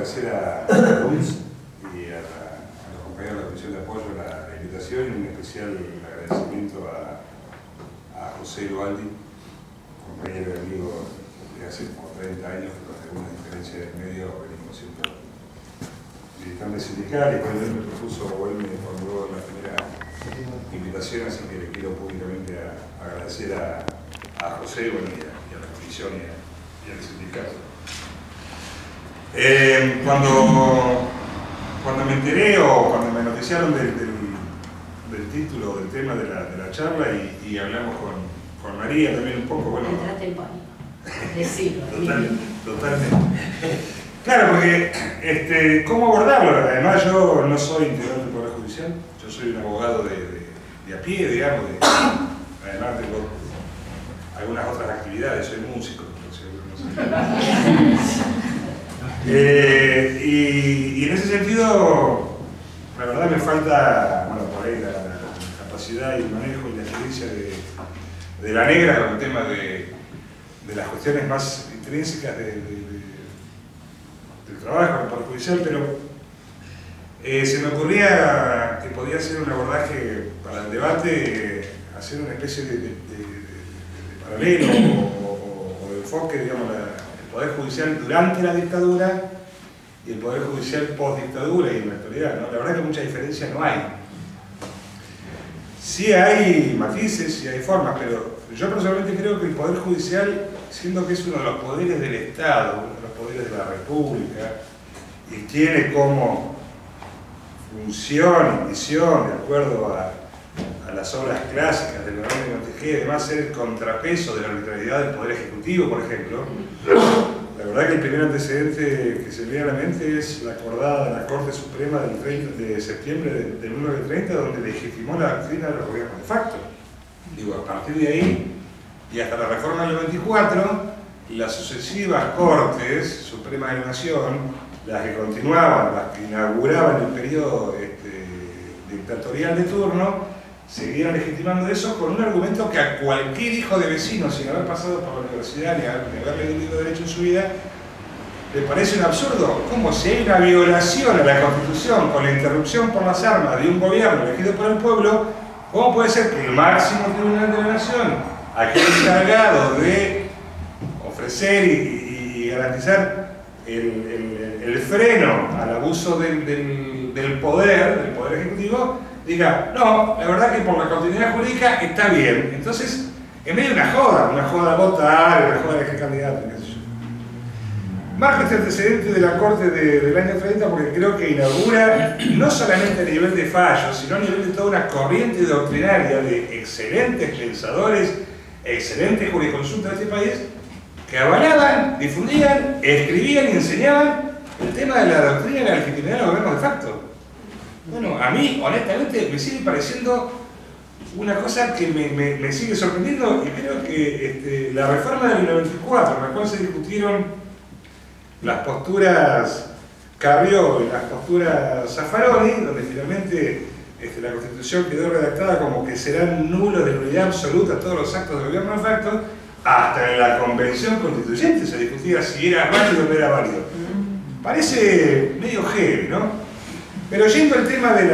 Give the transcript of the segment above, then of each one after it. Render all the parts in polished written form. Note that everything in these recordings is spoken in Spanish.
agradecer a Luis y a los compañeros de la Comisión de Apoyo la invitación y un especial agradecimiento a José Loaldi, compañero y amigo de hace como 30 años, que con algunas diferencias del medio venimos siendo militantes sindicales. Cuando él me propuso o él me formuló la primera invitación, así que le quiero públicamente agradecer a José, bueno, y a la comisión y al sindicato. Cuando me enteré o cuando me noticiaron del título, del tema de la charla y hablamos con María también un poco, bueno... Entraste en pánico, decirlo. Totalmente. Claro, porque ¿cómo abordarlo? Además yo no soy integrante del Poder Judicial, yo soy un abogado de a pie, digamos, además tengo algunas otras actividades, soy músico, y en ese sentido, la verdad me falta, bueno, por ahí la capacidad y el manejo y la experiencia de la negra con el tema de las cuestiones más intrínsecas del trabajo en el Poder Judicial, pero se me ocurría que podía ser un abordaje para el debate, hacer una especie de paralelo o de enfoque, digamos, el Poder Judicial durante la dictadura y el Poder Judicial post-dictadura y en la actualidad, ¿no? La verdad que mucha diferencia no hay. Sí hay matices, sí hay formas, pero yo personalmente creo que el Poder Judicial, siendo que es uno de los poderes del Estado, uno de los poderes de la República, y tiene como función y misión, de acuerdo a las obras clásicas de Leonardo de Montesquieu, además ser el contrapeso de la arbitrariedad del Poder Ejecutivo, por ejemplo. La verdad que el primer antecedente que se me viene a la mente es la acordada de la Corte Suprema del 30 de septiembre de 1930, donde legitimó la doctrina de los gobiernos de facto. Digo, a partir de ahí, y hasta la reforma del 94, las sucesivas Cortes Supremas de la Nación, las que continuaban, las que inauguraban el periodo dictatorial de turno, seguían legitimando eso con un argumento que a cualquier hijo de vecino, sin haber pasado por la universidad ni haber leído un libro de Derecho en su vida, le parece un absurdo. ¿Cómo si hay una violación a la Constitución con la interrupción por las armas de un gobierno elegido por el pueblo, cómo puede ser que el máximo tribunal de la Nación, aquel encargado de ofrecer y garantizar el freno al abuso del poder ejecutivo, diga, no, la verdad que por la continuidad jurídica está bien? Entonces, en medio de una joda a votar, una joda de elegir candidato, qué sé yo. Marco este antecedente de la Corte del año 30 porque creo que inaugura, no solamente a nivel de fallos, sino a nivel de toda una corriente doctrinaria de excelentes pensadores, excelentes jurisconsultas de este país, que avalaban, difundían, escribían y enseñaban el tema de la doctrina y la legitimidad de los gobiernos de facto. Bueno, a mí, honestamente, me sigue pareciendo una cosa que me sigue sorprendiendo, y creo que la reforma del 94, en la cual se discutieron las posturas Carrió y las posturas Zaffaroni, donde finalmente la Constitución quedó redactada como que serán nulos de nulidad absoluta todos los actos del gobierno de facto, hasta en la Convención Constituyente se discutía si era válido o no era válido. Parece medio heavy, ¿no? Pero yendo al tema de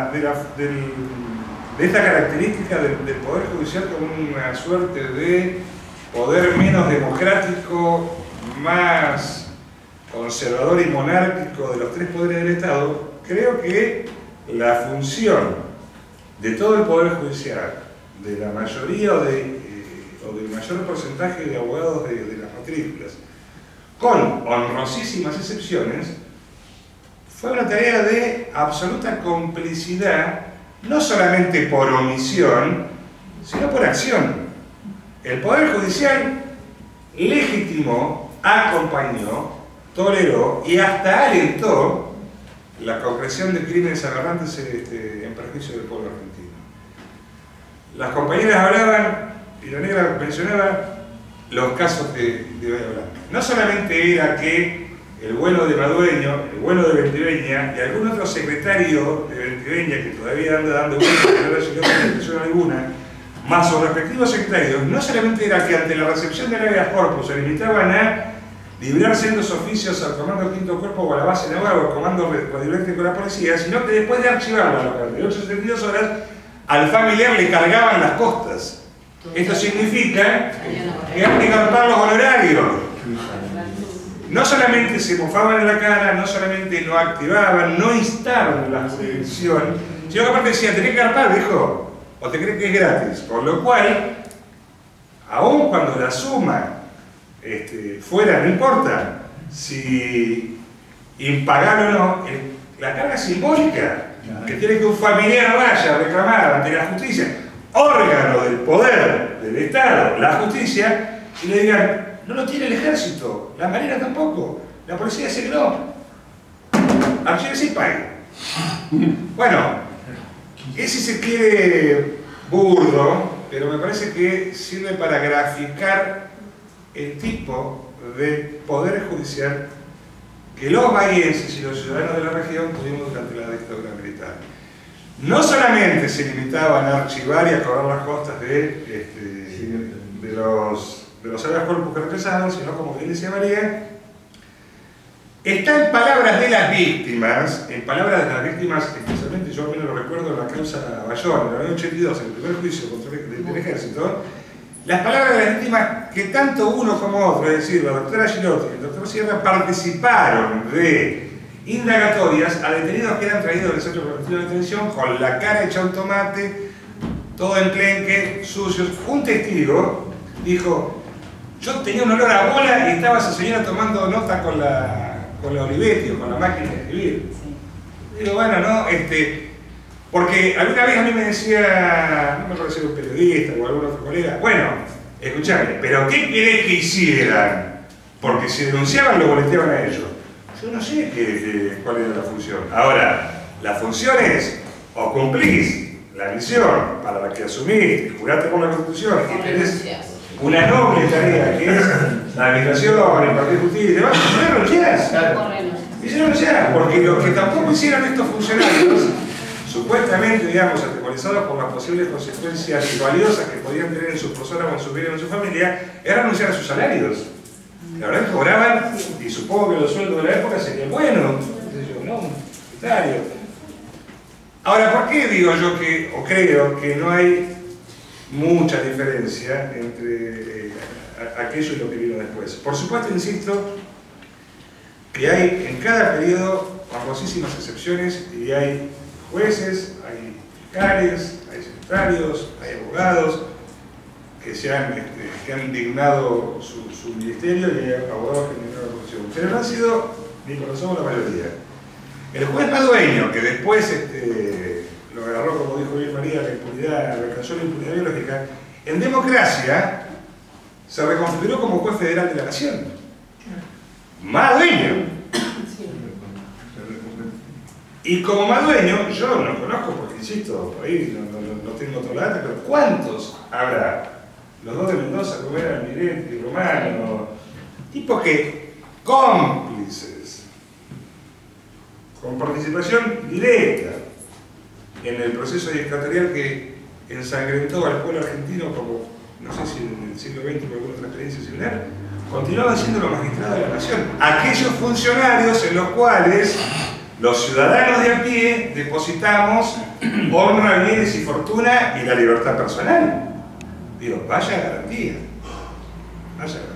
esta característica del Poder Judicial como una suerte de poder menos democrático, más conservador y monárquico de los tres poderes del Estado, creo que la función de todo el Poder Judicial, de la mayoría o del mayor porcentaje de abogados de las matrículas, con honrosísimas excepciones, fue una tarea de absoluta complicidad, no solamente por omisión, sino por acción. El Poder Judicial legitimó, acompañó, toleró y hasta alentó la concreción de crímenes aberrantes en perjuicio del pueblo argentino. Las compañeras hablaban, y la negra mencionaba, los casos de Bahía Blanca. No solamente era que el bueno de Madueño, el bueno de Venteveña y algún otro secretario de Venteveña que todavía anda dando vueltas, que no recibió contestación alguna, más sus respectivos secretarios, no solamente era que ante la recepción de la habeas corpus se limitaban a librar sendos oficios al comando del quinto cuerpo o a la base naval o al comando radiológico de la policía, sino que después de archivarlo a las 48 72 horas, al familiar le cargaban las costas. Esto significa que hay que cortar los honorarios. No solamente se mofaban en la cara, no solamente no activaban, no instaban la jurisdicción, sino que aparte decía, tenés que carpar, dijo, o te crees que es gratis. Por lo cual, aun cuando la suma fuera, no importa si impagable o no, la carga simbólica que tiene que un familiar vaya a reclamar ante la justicia, órgano del poder del Estado, la justicia, y le digan, no lo tiene el ejército, la marina tampoco, la policía dice que no, archive sí pague. Bueno, es si se quiere burdo, pero me parece que sirve para graficar el tipo de poder judicial que los bahienses y los ciudadanos de la región tuvimos durante la dictadura militar. No solamente se limitaban a archivar y a cobrar las costas de los habeas corpus que represaban, sino, como bien decía María, está en palabras de las víctimas, especialmente yo al menos lo recuerdo en la causa Bayón, en el año 82, en el primer juicio contra el ejército, las palabras de las víctimas que tanto uno como otro, es decir, la doctora Girotti y el doctor Sierra, participaron de indagatorias a detenidos que eran traídos del centro preventivo de detención con la cara hecha un tomate, todo enclenque, sucios. Un testigo dijo, yo tenía un olor a bola y estaba esa señora tomando nota con la Olivetti o con la máquina de escribir. Digo, bueno, no, porque alguna vez a mí me decía, no me acuerdo si era un periodista o algún otro colega, bueno, escuchame, pero ¿qué querés que hicieran? Porque si denunciaban lo boleteaban a ellos. Yo no sé cuál era la función. Ahora, la función es, o cumplís la misión para la que asumís, juraste por la Constitución, y tenés una noble tarea que es la administración, impartir justicia y demás, no renunciás. Y no renunciás, porque lo que tampoco hicieron estos funcionarios, supuestamente, digamos, atemorizados por las posibles consecuencias valiosas que podían tener en sus personas o en su vida o en su familia, era renunciar a sus salarios. La verdad que cobraban, y supongo que los sueldos de la época serían buenos, ¿no? Un secretario. Ahora, ¿por qué digo yo que, o creo que no hay mucha diferencia entre aquello y lo que vino después? Por supuesto, insisto, que hay en cada periodo honrosísimas excepciones y hay jueces, hay fiscales, hay secretarios, hay abogados que han indignado su ministerio y hay abogados que han indignado la profesión. Pero no han sido, ni conocemos la mayoría. El juez Madueño, que después lo agarró, como dijo bien María, la impunidad, alcanzó la impunidad biológica, en democracia se reconfiguró como juez federal de la nación. Madueño. Y como Madueño, yo no conozco, porque insisto, por ahí no tengo otro lado, pero ¿cuántos habrá? Los dos de Mendoza, como eran Miretti y Romano, tipos que, cómplices, con participación directa en el proceso dictatorial que ensangrentó al pueblo argentino, como no sé si en el siglo XX por alguna otra experiencia similar, continuaban siendo los magistrados de la nación. Aquellos funcionarios en los cuales los ciudadanos de a pie depositamos honra, bienes y fortuna y la libertad personal. Digo, vaya garantía. Vaya garantía.